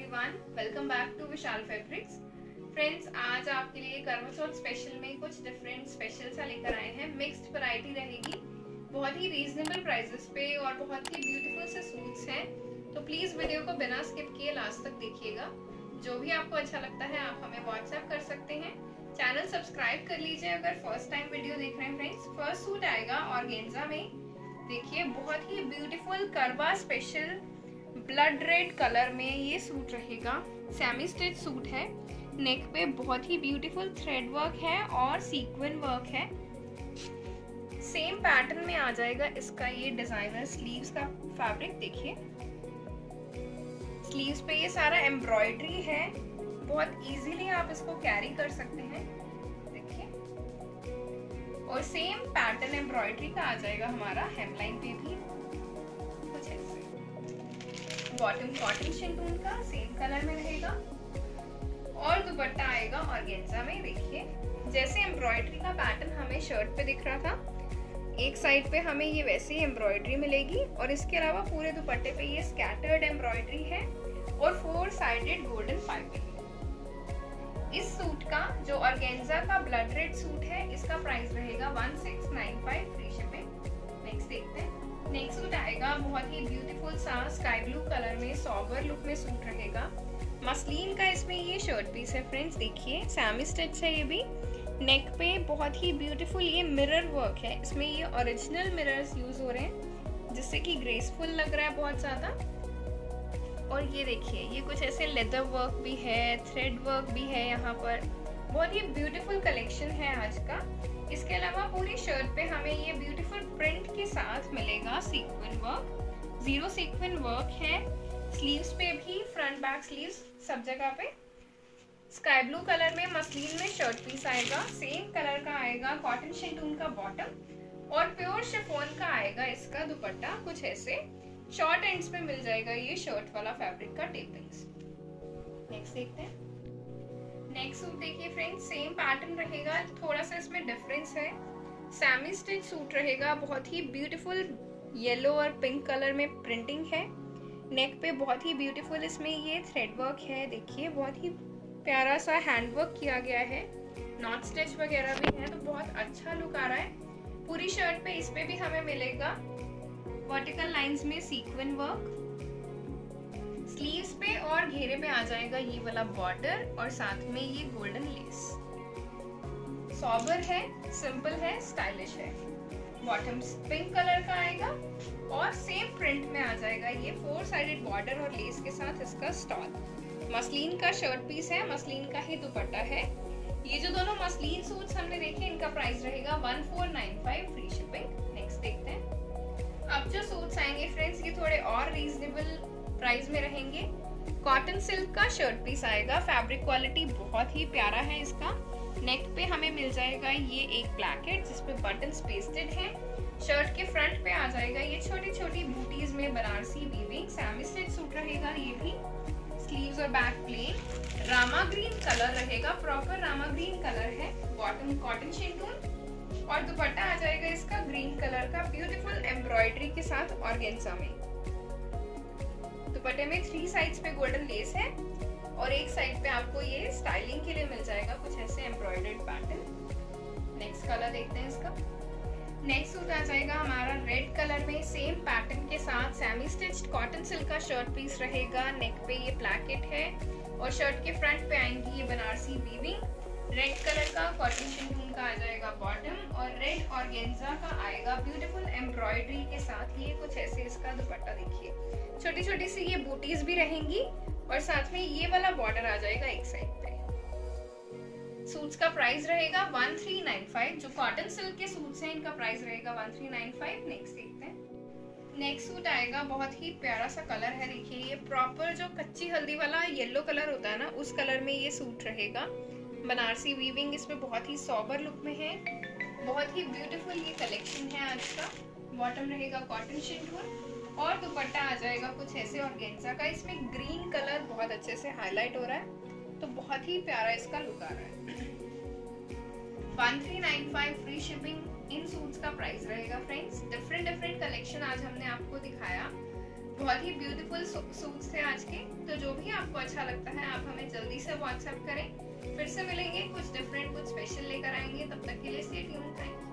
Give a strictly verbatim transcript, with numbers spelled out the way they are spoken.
Everyone, welcome back to Vishal fabrics. Friends, आज आपके लिए करवा चौथ स्पेशल में कुछ डिफरेंट स्पेशल सा लेकर आए हैं। मिक्स्ड वैरायटी रहेगी, बहुत ही रीजनेबल प्राइसेस पे और बहुत ही ब्यूटीफुल से सूट्स हैं। तो प्लीज वीडियो को बिना स्किप किए लास्ट तक देखिएगा। जो भी आपको अच्छा लगता है आप हमें व्हाट्सएप कर सकते हैं। चैनल सब्सक्राइब कर लीजिए अगर फर्स्ट टाइम वीडियो देख रहे हैं। फ्रेंड्स, फर्स्ट सूट आएगा ऑर्गेन्जा में। देखिए, बहुत ही beautiful Karwa special blood red colour में ये सूट रहेगा। सेमी स्टिच सूट है। नेक पे बहुत ही ब्यूटीफुल थ्रेड वर्क है और सीक्वेंस वर्क है। सेम पैटर्न में आ जाएगा इसका ये डिजाइनर स्लीव्स का फैब्रिक। देखिए, स्लीव्स पे ये सारा एम्ब्रॉयडरी है। बहुत इजीली आप इसको कैरी कर सकते हैं। देखिए, और सेम पैटर्न एम्ब्रॉयडरी का आ जाएगा हमारा हेमलाइन पे भी कुछ ऐसे। बॉटम कॉटन शिफॉन का सेम कलर में रहेगा और दुपट्टा आएगा ऑर्गेन्जा में। देखिए, जैसे एम्ब्रॉयडरी का पैटर्न हमें शर्ट पे दिख रहा था, एक साइड पे हमें ये वैसे ही एम्ब्रॉयडरी मिलेगी और इसके अलावा पूरे दुपट्टे पे ये स्कैटर्ड एम्ब्रॉयडरी है और फोर साइडेड गोल्डन पाइपिंग। इस सूट का जो ऑर्गेन्जा का ब्लड रेड सूट है, इसका प्राइस रहेगा one six nine five free shipping. Next देखते हैं। नेक्स्ट सूट आएगा बहुत ही ब्यूटीफुल सा स्काई ब्लू कलर में सॉबर लुक में सूट रहेगा। मसलिन का इसमें ये शर्ट पीस है। फ्रेंड्स, देखिए, सेमी स्टिच है ये भी। नेक पे बहुत ही ब्यूटीफुल ये मिरर वर्क है। इसमें ये ओरिजिनल मिरर्स यूज हो रहे हैं जिससे कि ग्रेसफुल लग रहा है बहुत ज्यादा। और ये देखिए, ये कुछ ऐसे लेदर वर्क भी है, थ्रेड वर्क भी है यहाँ पर। बहुत ही ब्यूटीफुल कलेक्शन है आज का। इसके अलावा पूरी शर्ट पे हमें ये ब्यूटीफुल प्रिंट के साथ मिलेगा sequence work. Zero sequence work है। स्लीव्स पे भी, फ्रंट बैक स्लीव्स सब जगह पे। स्काई ब्लू कलर में मसलिन में शर्ट पीस आएगा। सेम कलर का आएगा कॉटन शिफॉन का बॉटम और प्योर शिफॉन का आएगा इसका दुपट्टा। कुछ ऐसे शॉर्ट एंड्स पे मिल जाएगा ये शर्ट वाला फैब्रिक का टेपिंग्स। नेक्स्ट देखते हैं। नेक्स्ट सूट देखिए फ्रेंड्स, सेम पैटर्न रहेगा, थोड़ा सा इसमें डिफरेंस है। सेमी स्टिच सूट रहेगा। बहुत ही ब्यूटीफुल येलो और पिंक कलर में प्रिंटिंग है। नेक पे बहुत ही ब्यूटीफुल इसमें ये थ्रेड वर्क है। देखिए, बहुत ही प्यारा सा हैंड वर्क किया गया है। नॉट स्टिच वगैरह भी है, तो बहुत अच्छा लुक आ रहा है। पूरी शर्ट पे इस पे भी हमें मिलेगा वर्टिकल लाइंस में सीक्वेंस वर्क। स्लीव्स पे और घेरे में आ जाएगा ये वाला बॉर्डर और साथ में ये गोल्डन लेस। सॉबर है, सिंपल है, स्टाइलिश है। बॉटम पिंक कलर का आएगा और सेम प्रिंट में आ जाएगा ये फोर साइडेड बॉर्डर और लेस के साथ इसका स्टॉल। मसलिन का शर्ट पीस है, मसलिन का ही दुपट्टा है। ये जो दोनों मसलिन सूट्स हमने देखे, इनका प्राइस रहेगा one four nine five free shipping. Next देखते हैं। अब जो सूट्स आएंगे फ्रेंड्स, ये थोड़े और रीजनेबल प्राइस में रहेंगे। कॉटन सिल्क का शर्ट पीस आएगा। फैब्रिक क्वालिटी बहुत ही प्यारा है इसका। नेक पे हमें मिल जाएगा ये एक ब्लैकेट जिसपे बटन्स पेस्टेड है। शर्ट के फ्रंट पे आ जाएगा ये छोटी छोटी बूटीज में Banarasi weaving. Semi stitch suit रहेगा ये भी। स्लीव्स और back plain. Rama green colour रहेगा, प्रॉपर रामा ग्रीन कलर है। बॉटम कॉटन शिफॉन और दुपट्टा आ जाएगा इसका ग्रीन कलर का ब्यूटीफुल एम्ब्रॉयडरी के साथ ऑर्गेन्जा में। दुपट्टे में थ्री साइड्स पे गोल्डन लेस है और एक साइड पे आपको ये स्टाइलिंग के लिए मिल जाएगा कुछ ऐसे एम्ब्रॉयडर्ड पैटर्न। नेक्स्ट कलर देखते हैं इसका। नेक्स्ट सूट आ जाएगा हमारा रेड कलर में, सेम पैटर्न के साथ। सेमी स्टिच्ड कॉटन सिल्क का शर्ट पीस रहेगा। नेक पे ये प्लैकेट है और शर्ट के फ्रंट पे आएंगी ये बनारसी वीविंग। रेड कलर का कॉटन शिफॉन का आ जाएगा बॉटम और रेड ऑर्गेन्जा का आएगा ब्यूटीफुल एम्ब्रॉयडरी के साथ। ये कुछ ऐसे इसका दुपट्टा देखिए, छोटी छोटी सी ये बूटीज भी रहेंगी और साथ में ये वाला बॉर्डर आ जाएगा एक साइड पे। सूट्स का प्राइस रहेगा वन थ्री नाइन फाइव। जो कॉटन सिल्क के सूट्स हैं, इनका प्राइस रहेगा one three nine five. Next देखते हैं। नेक्स्ट सूट आएगा, बहुत ही प्यारा सा कलर है। देखिए, ये प्रॉपर जो कच्ची हल्दी वाला येलो कलर होता है ना, उस कलर में ये सूट रहेगा। बनारसी वीविंग इसमें बहुत ही सॉबर लुक में है। बहुत ही ब्यूटीफुल ये कलेक्शन है आज का। बॉटम रहेगा कॉटन शिफॉन और दुपट्टा आ जाएगा कुछ ऐसे ऑर्गेन्जा का। इसमें ग्रीन कलर बहुत अच्छे से हाईलाइट हो रहा है, तो बहुत ही प्यारा इसका लुक आ रहा है। One three nine five free shipping इन सूट्स का प्राइस रहेगा। फ्रेंड्स, डिफरेंट डिफरेंट कलेक्शन आज हमने आपको दिखाया। बहुत ही ब्यूटीफुल सूट्स थे आज के। तो जो भी आपको अच्छा लगता है आप हमें जल्दी से व्हाट्सएप करें। फिर से मिलेंगे, कुछ डिफरेंट कुछ स्पेशल लेकर आएंगे। तब तक के लिए स्टे ट्यून्ड। Thank you.